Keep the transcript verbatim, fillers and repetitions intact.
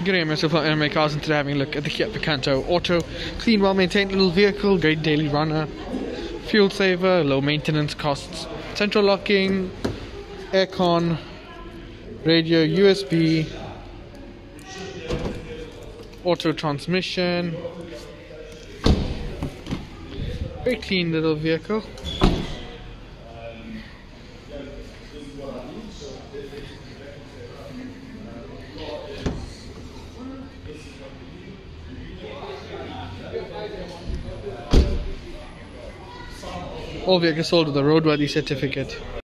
Good day, myself and my cars, and today having a look at the Kia Picanto Auto. Clean, well-maintained little vehicle, great daily runner, fuel saver, low maintenance costs, central locking, aircon, radio, U S B, auto transmission. Very clean little vehicle. All vehicles sold with a roadworthy certificate.